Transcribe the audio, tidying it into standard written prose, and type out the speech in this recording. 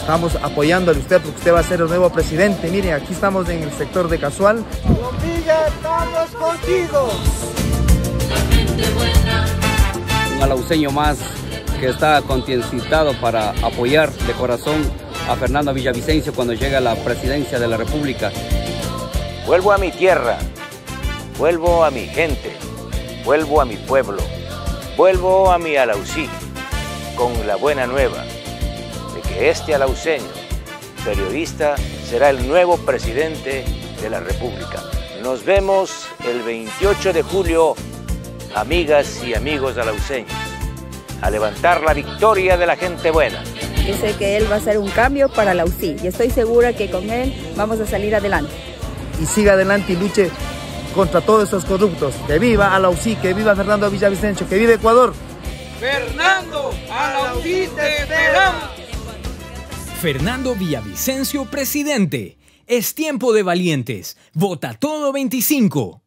Estamos apoyándole a usted porque usted va a ser el nuevo presidente. Miren, aquí estamos en el sector de Casual. Bombilla, estamos contigo. Un alauceño más que está concienciado para apoyar de corazón a Fernando Villavicencio cuando llega a la presidencia de la República. Vuelvo a mi tierra, vuelvo a mi gente, vuelvo a mi pueblo, vuelvo a mi Alaucí, con la buena nueva de que este alauceño, periodista, será el nuevo presidente de la República. Nos vemos el 28 de julio, amigas y amigos alauceños, a levantar la victoria de la gente buena. Yo sé que él va a hacer un cambio para Alaucí y estoy segura que con él vamos a salir adelante. Y siga adelante y luche contra todos esos corruptos. Que viva Alaucí, que viva Fernando Villavicencio, que viva Ecuador. Fernando, Alaucí te esperamos. Fernando Villavicencio, presidente. Es tiempo de valientes. Vota todo 25.